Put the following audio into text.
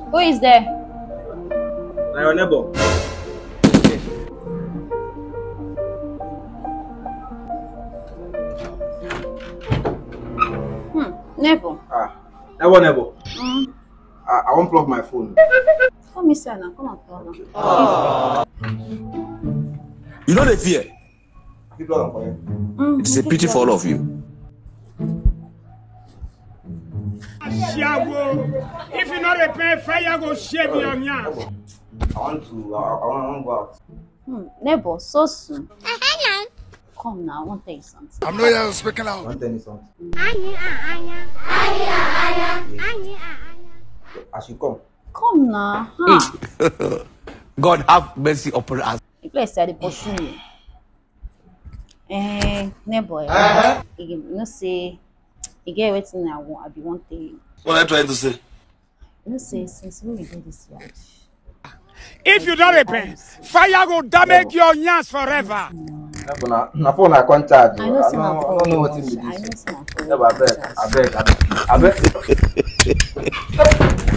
Who is there? Now your neighbor. Neighbor. Neighbor. I won't plug my phone. Come inside now. Come and plug. You know the fear. You plug for you. It is a pity for all of you. If you not repay, fire go shave your yam. I want to go out. Neighbor, so soon. Come now, I want to tell you something. I'm not here speaking I out. want to tell you something. I should come. Come now. God have mercy upon us. The place I dey pursue you. Neighbor, you know say, you get everything I be want to you. What are you trying to say? You know say, since we do this yard. If you don't repay, fire go damage your yams forever. Na phone I can't charge. I know some I don't know what it I is. know some I beg.